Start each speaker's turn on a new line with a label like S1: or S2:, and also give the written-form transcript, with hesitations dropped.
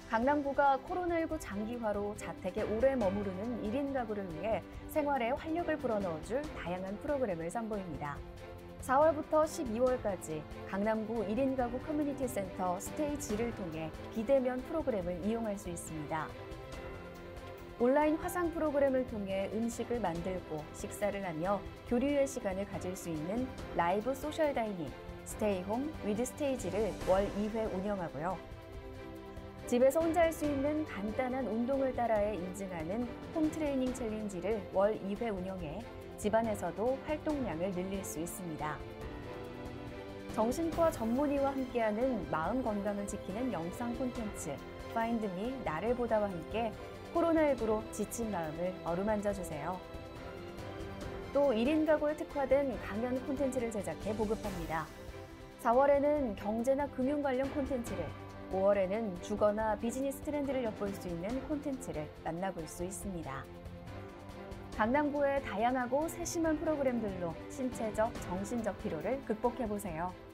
S1: 강남구가 코로나19 장기화로 자택에 오래 머무르는 1인 가구를 위해 생활에 활력을 불어넣어줄 다양한 프로그램을 선보입니다. 4월부터 12월까지 강남구 1인 가구 커뮤니티 센터 스테이 G를 통해 비대면 프로그램을 이용할 수 있습니다. 온라인 화상 프로그램을 통해 음식을 만들고 식사를 하며 교류의 시간을 가질 수 있는 라이브 소셜 다이닝, 스테이 홈 위드 스테이지를 월 2회 운영하고요. 집에서 혼자 할 수 있는 간단한 운동을 따라해 인증하는 홈 트레이닝 챌린지를 월 2회 운영해 집안에서도 활동량을 늘릴 수 있습니다. 정신과 전문의와 함께하는 마음 건강을 지키는 영상 콘텐츠 Find Me 나를 보다와 함께 코로나19로 지친 마음을 어루만져 주세요. 또 1인 가구에 특화된 강연 콘텐츠를 제작해 보급합니다. 4월에는 경제나 금융 관련 콘텐츠를, 5월에는 주거나 비즈니스 트렌드를 엿볼 수 있는 콘텐츠를 만나볼 수 있습니다. 강남구의 다양하고 세심한 프로그램들로 신체적, 정신적 피로를 극복해보세요.